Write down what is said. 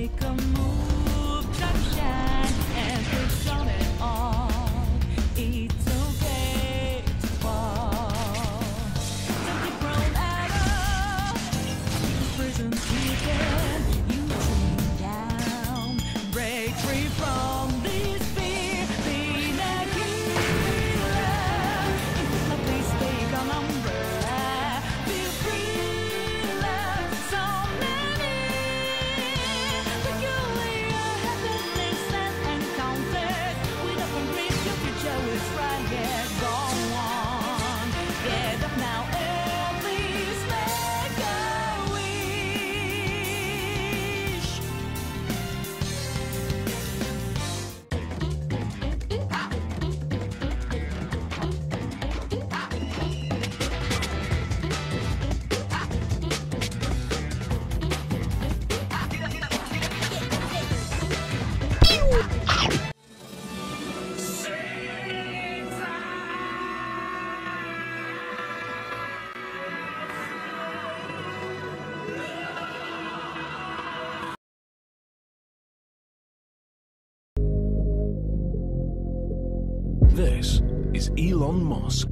make a move, try to shine and push on it all. It's okay to fall. Don't get thrown out of prison keeping you chained down. Break free from this fear, be like healer. It's a place they call umbrella. Feel free, love so many. Peculiar happiness and encounters. We don't reach your future is right here. Go on, get up now and please make a wish. This is Elon Musk.